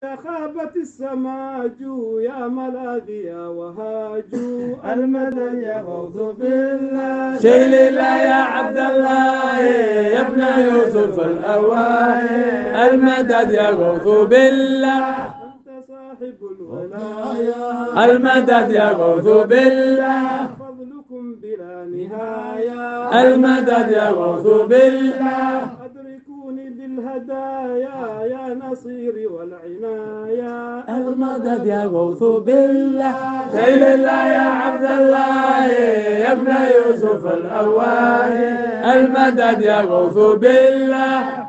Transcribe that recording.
خابت السماجو يا ملاذي يا وهاجو المدد يا غوث بالله شيل الله يا عبد الله يا ابن يوسف الأوائي المدد يا غوث بالله أنت صاحب الولايا المدد يا غوث بالله فضلكم بلا نهاية المدد يا غوث بالله أدركوني بالهدايا يا نصيري والعناية المدد يا غوث بالله شيل الله يا عبد الله يا ابن يوسف الأوائي المدد يا غوث بالله